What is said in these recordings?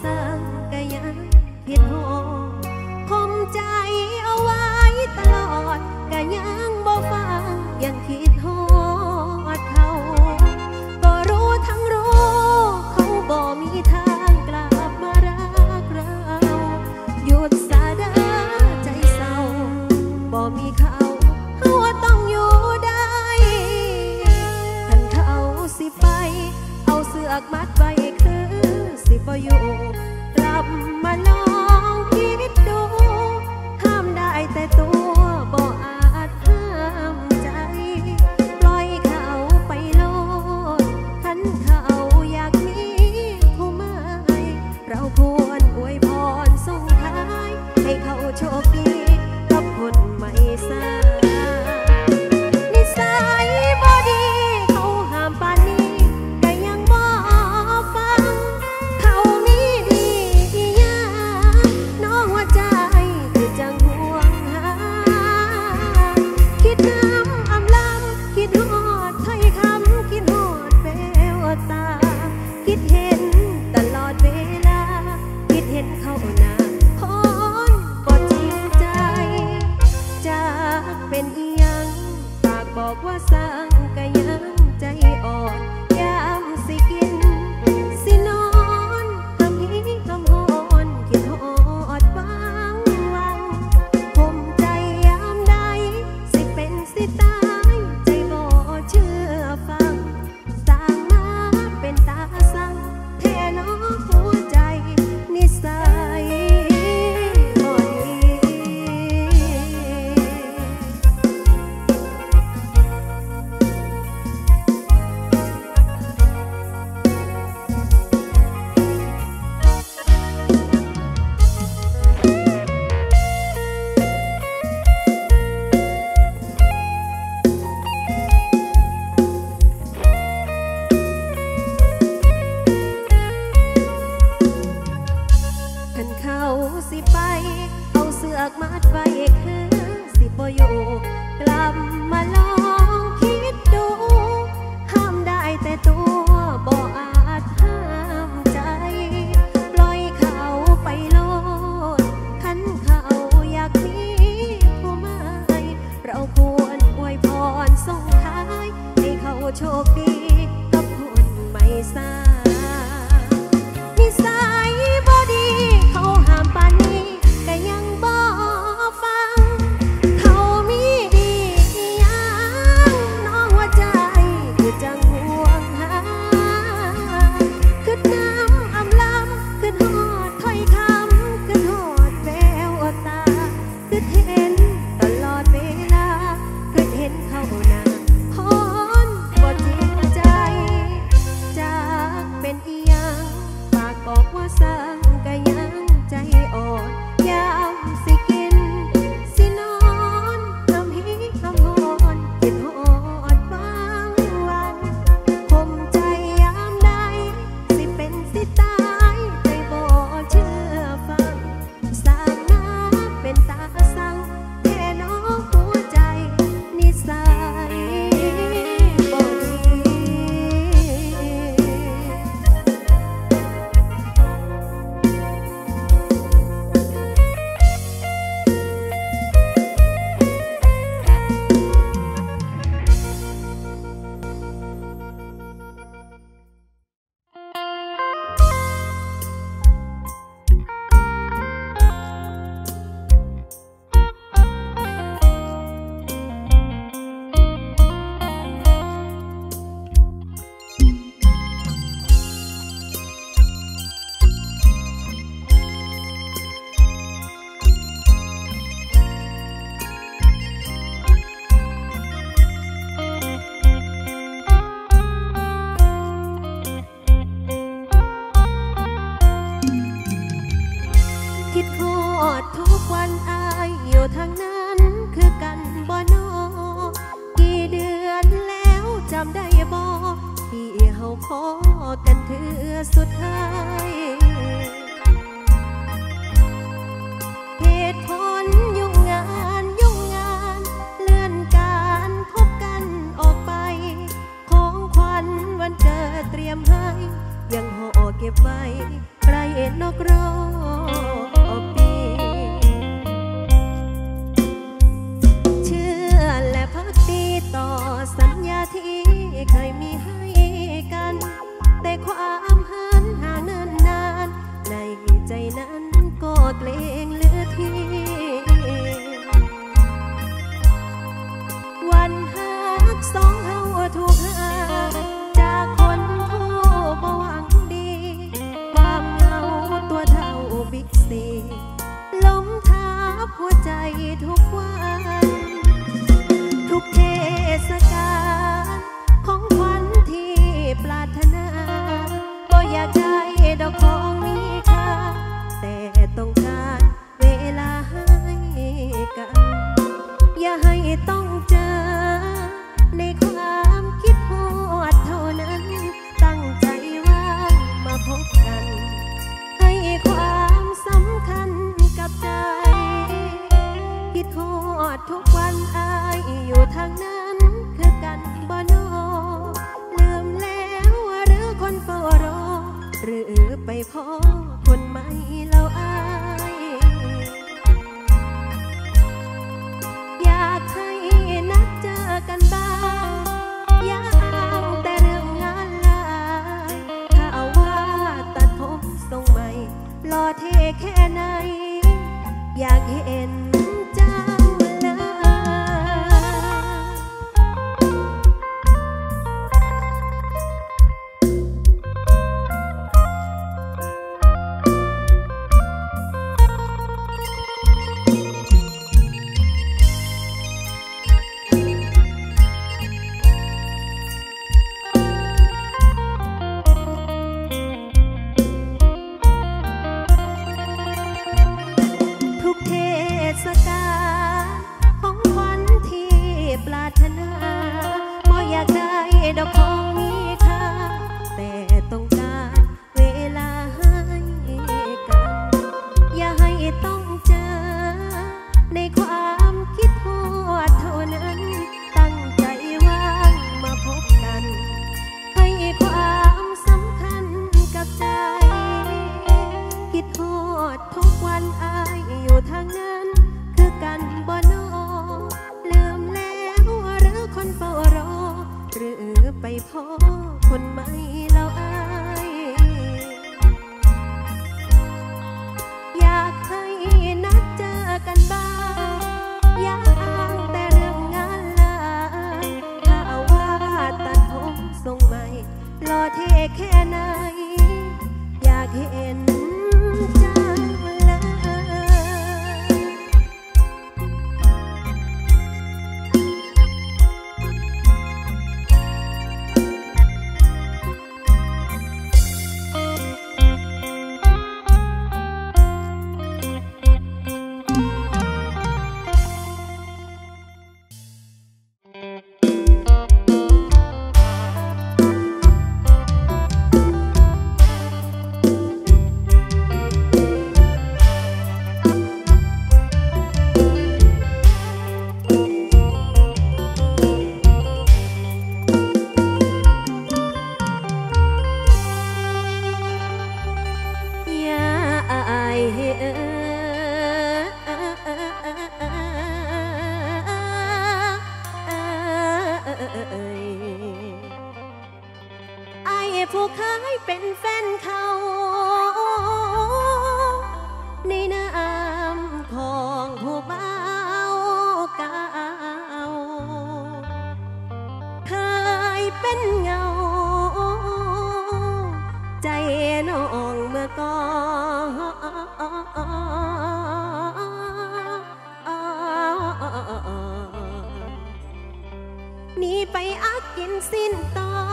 สั่งก็ยังคิดฮอดคมใจเอาไว้ตลอดก็ยังบ่ฟังยังคิดฮอดเขาก็รู้ทั้งรู้เขาบ่มีทางกลับมารักเราหยุดซะเด้อใจเศร้าบ่มีเขาเขาต้องอยู่ได้คันเขาสิไปเอาเสือกมัดไว้คือสิบ่อยู่กลับมาลองคิดดูห้ามได้แต่ตัวบ่อาจห้ามใจปล่อยเขาไปโลดคันเขาอยากมีผู้ใหม่เราควรอวยพรส่งท้ายให้เขาโชคดีกับคนใหม่ซะนิสัยบ่ดีเขาห้ามปานนี้ก็ยังบ่ฟังเขามีดีอีหยังน้องหัวใจคือจังห่วงหาคิดน้ำอำลำคิดฮอดถ้อยคำคิดฮอดแววตาคิดเห็นตลอดเวลาคิดเห็นเขาหน้าคนบ่จริงใจจากเป็นอีหยังปากบอกว่าสั่งก็ยังใจอ่อนยามสิกินสินอนคำฮีคำฮอนคิดฮอดบางวันคมใจยามใดสิเป็นสิตายใจบ่เชื่อฟังสร้างมาเป็นตาสั่งแท้น้อหัวใจนิสัยบ่ดี คันเขาสิไปเอาเสือกมัดไว้คือสิบ่อยู่กลับมาลองคิดดูห้ามได้แต่ตัวบ่อาจห้ามใจปล่อยเขาไปโลดคันเขาอยากมีผู้ใหม่เราควรอวยพรส่งท้ายให้เขาโชคดีกับคนใหม่ซะนิสัยบ่ดีเขาห้ามปานนี้ก็ยังบ่ฟังเขามีดีอีหยังน้องหัวใจคือจังห่วงหาคือน้ำอำลำคือฮอดถ้อยคำคือฮอดแววตาคือเห็นตลอดเวลาคือเห็นเขาหน้าคนบ่จริงใจจากเป็นอีหยังปากบอกว่าสั่งก็ยังใจอ่อนยามสิกินสินอนคำฮีคำฮอนคิดฮอดบางวันคมใจยามใดสิเป็นสิตายใจบ่เชื่อฟังสร้างมาเป็นตาสั่งแค่น้อหัวใจนิสัยบ่ดี ำได้บ่ที่เฮาพอกันเถือสุดท้ายเหตุผลยุ่งงานเลื่อนการพบกันออกไปของขวัญวันเกิดเตรียมให้ยังห่อเก็บไว้ใครเห็นนกร้องปีเชื่อและพักดีต่อสัญญาที่เคยมีให้กันแต่ความหันห่างเนิ่นนานในใจนั้นก็เกรงเหลือที่วันหักสองเฮาถูกห่างจากคนผู้บ่หวังดีความเหงาตัวเท่าบิ๊กซีล้มทับหัวใจทุกวันทุกเทศกาลของขวัญที่ปรารถนาก็อยากได้ดอกของมีค่าแต่ต้องการเวลาให้กันอย่าให้ต้องเจอในความคิดฮอดเท่านั้นตั้งใจว่ามาพบกันให้ความสำคัญกับใจคิดฮอดทุกวันอายอยู่ทางนั้นคือกันบ่นอลืมแล้วหรือคนเฝ้ารอหรือไปพอคนใหม่แล้วอายอยากให้นัดเจอกันบ้างอย่าเอาแต่เรื่องงานลายถ้าเอาว่าตัดผมทรงใหม่หล่อเท่แค่ไหนอยากเห็นเจ้าดอกของมีค่าแต่ต้องการเวลาให้กันอย่าให้ต้องเจอในความคิดฮอดเท่านั้นตั้งใจว่างมาพบกันให้ความสำคัญกับใจคิดฮอดทุกวันอายอยู่ทางนั้นคือกันบ่นอลืมแล้วหรือคนเฝ้ารอหรือไปพอคนใหม่แล้วอายอยากให้นัดเจอกันบ้างอย่าอ้างแต่เรื่องงานลายถ้าว่าตัดผมทรงใหม่หล่อเท่แค่ไหนอยากเห็นเจ้าผู้เคยเป็นแฟนเขาในนามของผู้บ่าวเก่าเคยเป็นเงาใจน้องเมื่อก่อนหนีไปอักกินสิ้นตอ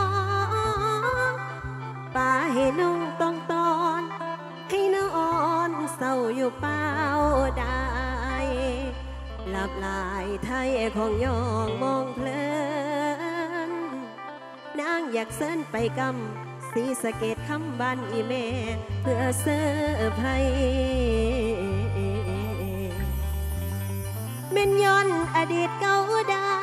ป่าให้น้องต้องตอนให้นอนเศร้าอยู่เปล่าได้หลับลายไทยของยองมองเพลินนางอยากเสินไปกำสีสะเกดคำบ้านอีแม่เพื่อเสื้อไผ่เม่นย้อนอดีตเก่าได้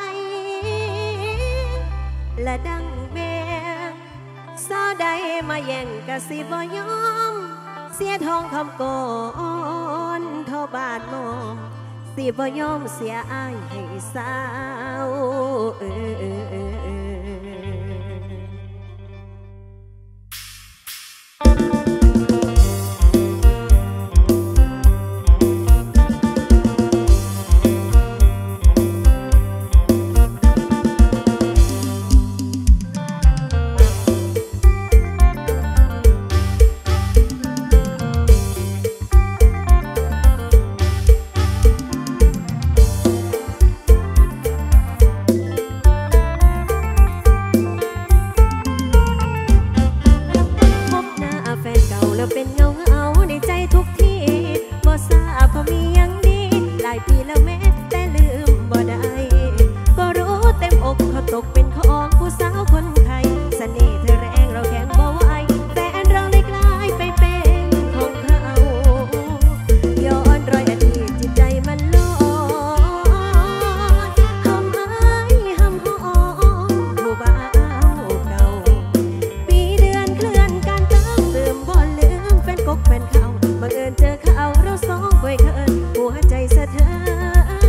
และดังแม่สาวใดมาแย่งกะสิบ่ยอมเสียทองคำก่อนเท่าบาทมอมสิบ่ยอมเสียอายให้สาวแล้วเป็นเงาในใจทุกทีบ่ทราบเขามียังดีหลายปีแล้วแม้แต่ลืมบ่ได้ก็รู้เต็มอกเขาตกเป็นของผู้สาวคนไทยเสน่ห์เธอแรงเราแข็งบ่ไหวแฟนเราเลยกลายไปเป็นของเขาย้อนรอยอดีตจิตใจมันลอยห้ำหายห้ำหอนผู้บ่าวเก่าปีเดือนเคลื่อนการเติมเติมบ่ลืมแฟนกกแฟนเขาบังเอิญเจอเขาเราสองคุยเขินหัวใจสะเทือน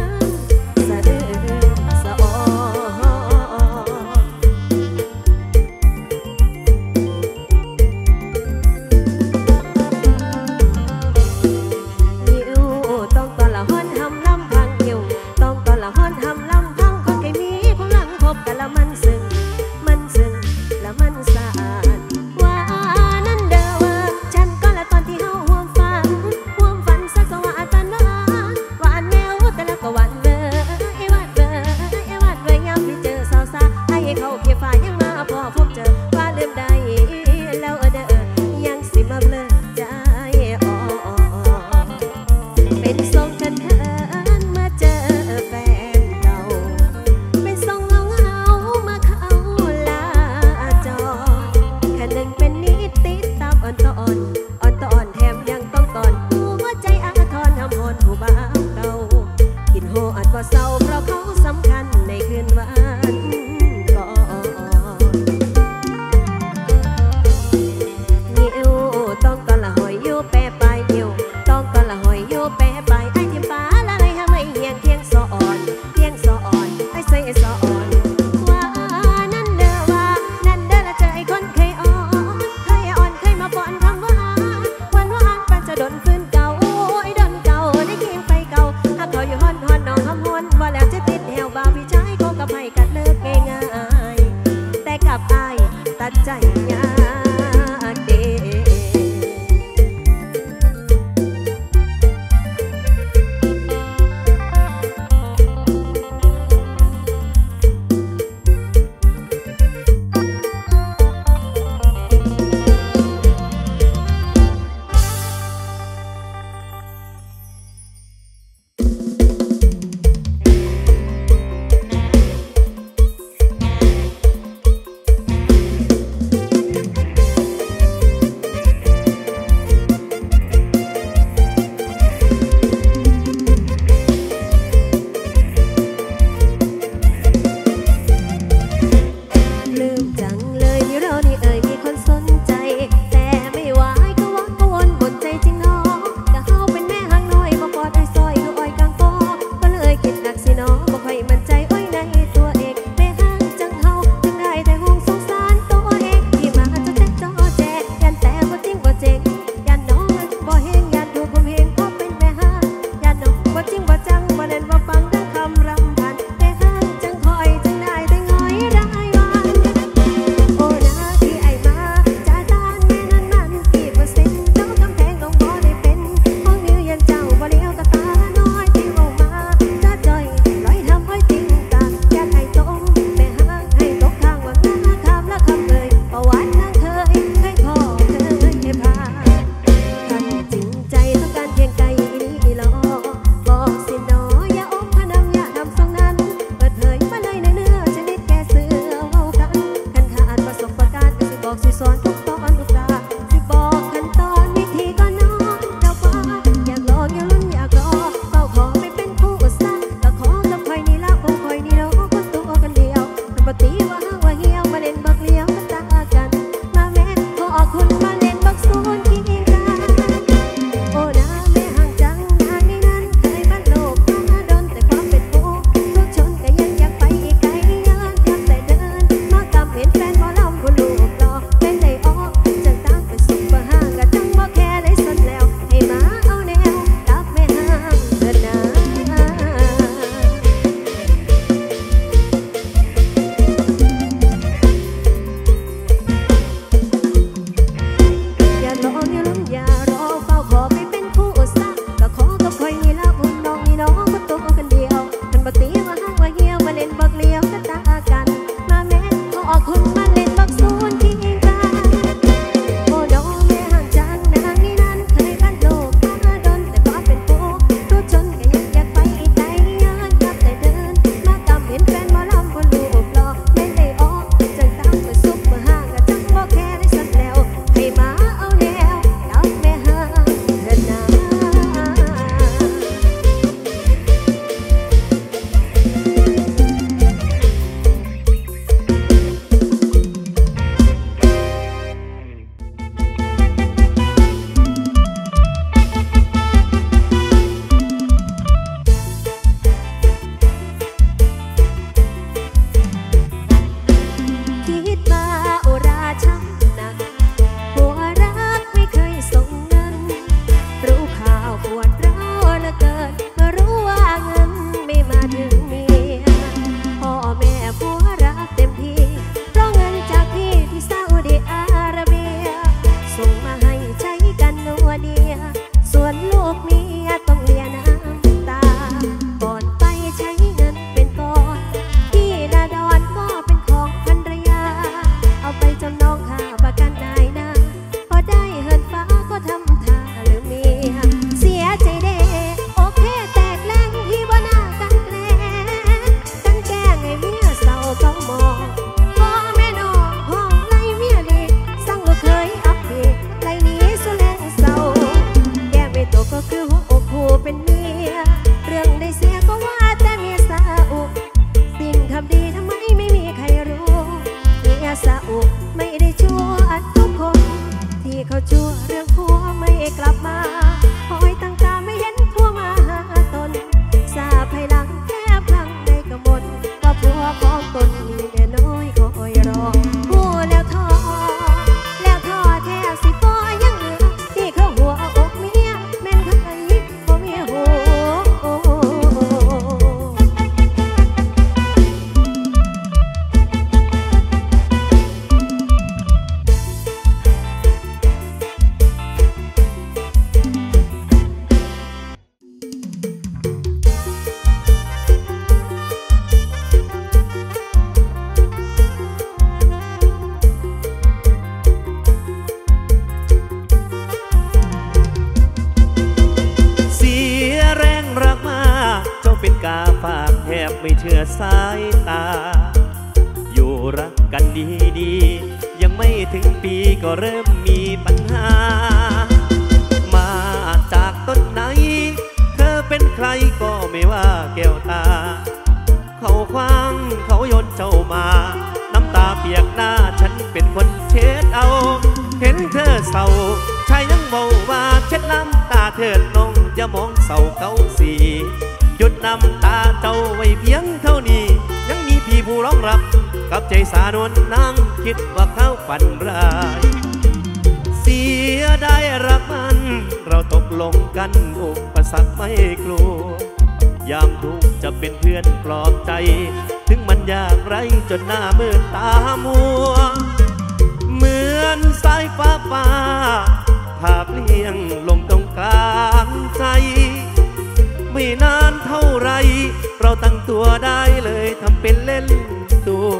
ไม่เชื่อสายตาอยู่รักกันดีๆยังไม่ถึงปีก็เริ่มมีปัญหามาจากต้นไหนเธอเป็นใครก็ไม่ว่าแก้วตาเขาคว้างเขาโยนเจ้ามาน้ำตาเปียกหน้าฉันเป็นคนเช็ดเอาเห็นเธอเศร้าชายยังเมาว่าเช็ดน้ำตาเถิดน้องอย่ามองเศร้าเขาสีหยุดน้ำตาเจ้าไว้เพียงเท่านี้ยังมีพี่ผู้ร้องรับกับใจสานวลนั่งคิดว่าเขาฝันร้ายเสียได้รักมันเราตกลงกันอุปสรรคไม่กลัวยามทุกข์จะเป็นเพื่อนปลอบใจถึงมันยากไรจนหน้ามืดตามัวเหมือนสายฟ้าภาพเลี้ยงลงตรงกลางใจไม่นานเท่าไรเราตั้งตัวได้เลยทำเป็นเล่นตัว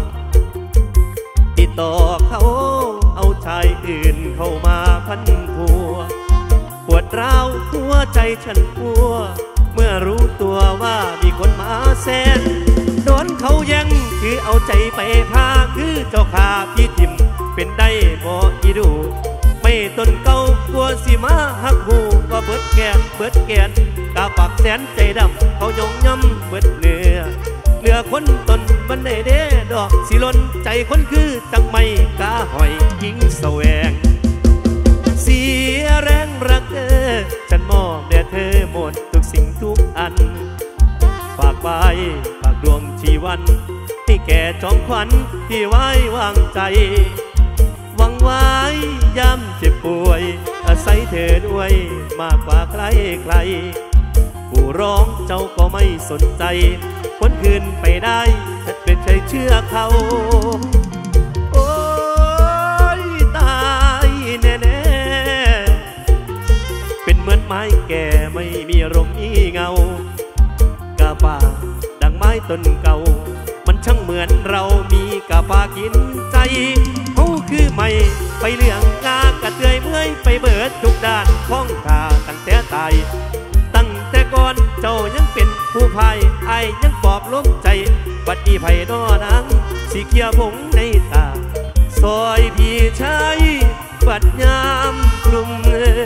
ติดต่อเขาเอาชายอื่นเข้ามาพันผัวปวดร้าวหัวใจฉันกลัวเมื่อรู้ตัวว่ามีคนมาแซงโดนเขาแย่งคือเอาใจไปพาคือเจ้าขาพี่ทิมเป็นได้บ่อีดูไม่ต้นเก่ากลัวสิมาหักหูว่าเบิดแก่นกาปากแสนใจดำเขายงย่ำเบิดเนื้อคนตนบันไดเด้ดอกสิล้นใจคนคือจังไม่กาหอยยิงแสวงเสียแรงรักฉันมอบแด่เธอหมดทุกสิ่งทุกอันฝากไว้ฝากดวงชีวันให้แก่จองขวัญที่ไว้วางใจหวังไว้ย้ำเจ็บป่วยอาศัยเธอด้วยมากกว่าใครผู้ร้องเจ้าก็ไม่สนใจคนคืนไปได้ฉันเป็นใจเชื่อเขาโอ้ยตายแน่ๆเป็นเหมือนไม้แก่ไม่มีร่มมีเงากาป่าดังไม้ต้นเก่ามันช่างเหมือนเรามีกาป่ากินใจเขาคือไม่ไปเรื่องงากระเตยเมื่อยไปเบิดทุกด้านของข้าตั้งแต่ตายตั้งแต่ก่อนเจ้ายังเป็นผู้พายไอยังปอบล้มใจบัดนี้ไผ่นอนังสีเขียวผงในตาซอยพี่ชายบัดยามกลุ่ม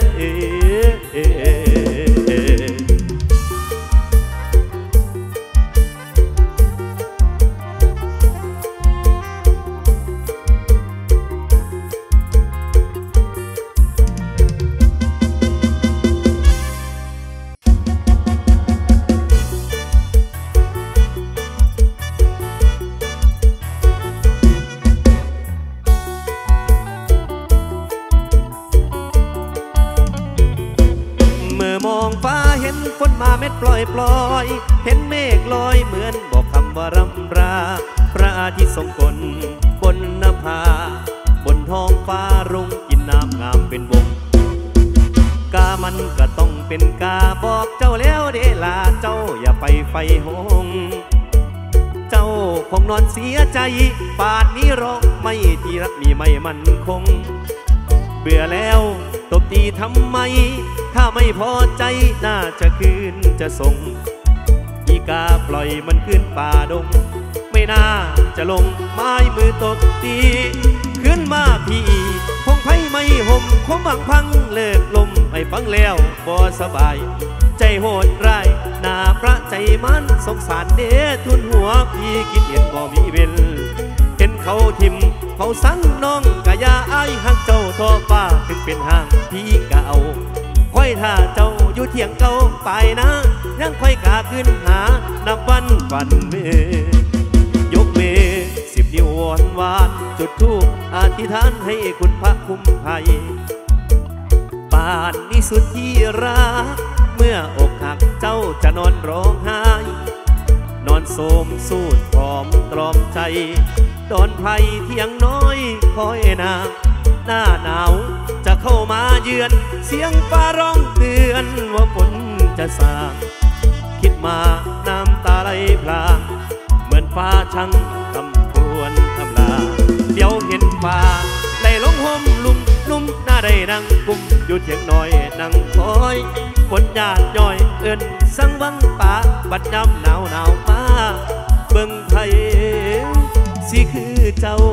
ฝนมาเม็ดปล่อยเห็นเมฆลอยเหมือนบอกคำว่ารำราพระอาทิตย์ทรงกลบนนภาบนท้องฟ้ารุ่งกินน้ำงามเป็นวงกามันก็ต้องเป็นกาบอกเจ้าแล้วเดลาเจ้าอย่าไปไฟหงเจ้าคงนอนเสียใจป่านนี้ร้องไม่ที่รักมีไม่มั่นคงเบื่อแล้วตบตีทำไมถ้าไม่พอใจน่าจะคืนจะส่งอีกาปล่อยมันขึ้นป่าดงไม่น่าจะลงไม้มือตบตีขึ้นมาพี่คงไพ่ไม่ห่มคงบังพังเลิกลมไปฟังแล้วบ่สบายใจโหดร้ายหน้าพระใจมันสงสารเด้ทุนหัวพี่คิดเห็นบ่มีเวลเห็นเขาทิมเขาสั่งน้องกะยาไอหักเจ้าทอฟ้าถึงเป็นห่างพี่กะเอาค่อยถ้าเจ้าอยู่เถียงเก่าไปนะยังค่อยกาขึ้นหานับวันฝันเมื่อยกเม10 นิ้ววอนวานจุดธูปอธิษฐานให้คุณพระคุ้มภัยป่านนี้สุดที่รักเมื่ออกหักเจ้าจะนอนร้องไห้นอนโสมสูดพร้อมตรอมใจดอนไผ่เที่ยงน้อยคอยนางหน้าหนาวจะเข้ามาเยือนเสียงฟ้าร้องเตือนว่าฝนจะสางคิดมาน้ำตาไหลพลางเหมือนฟ้าช่างทำควรทำลาเดี๋ยวเห็นฟ้าไหลลงห่มลุ่มหน้าได้นั่งกุมอยู่เถียงน้อยนั่งคอยฝคนญาติย่อยเอิ้นสังวังป่าบัดยำหนาวมาเบิ่งไผสิคือเจ้า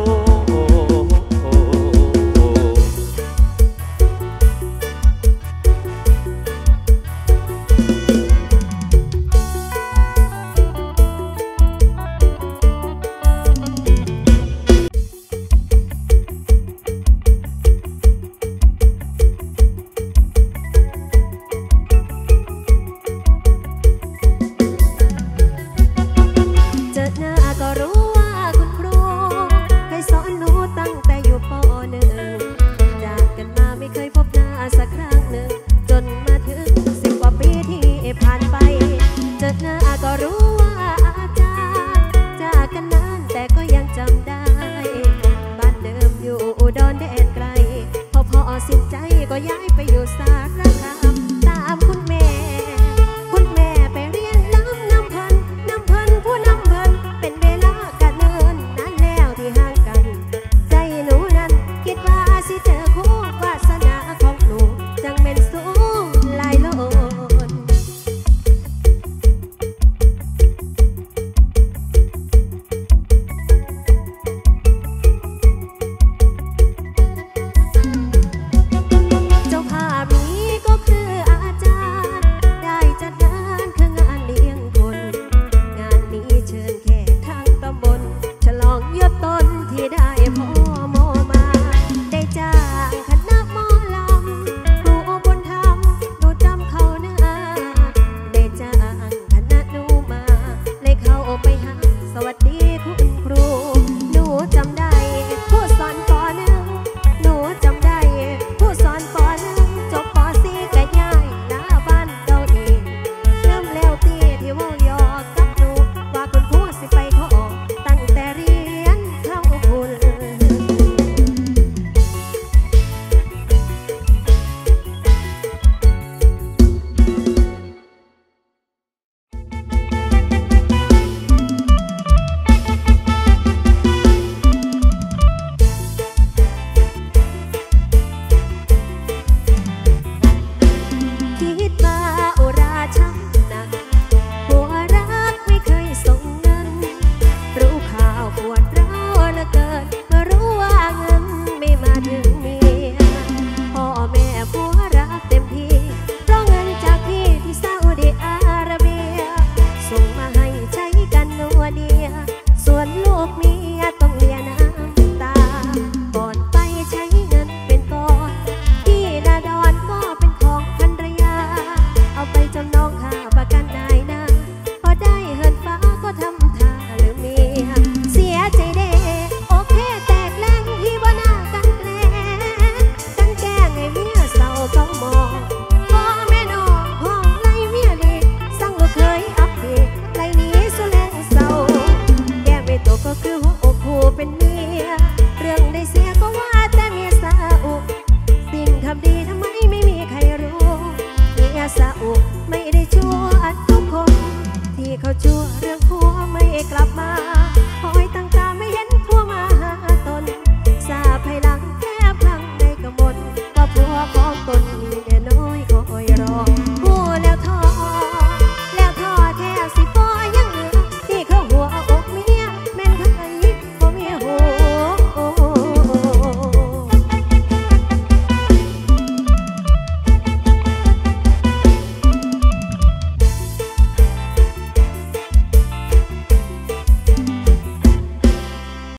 เป็นเมียเรื่องได้เสียก็ว่าแต่เมียสาวสิ่งทำดี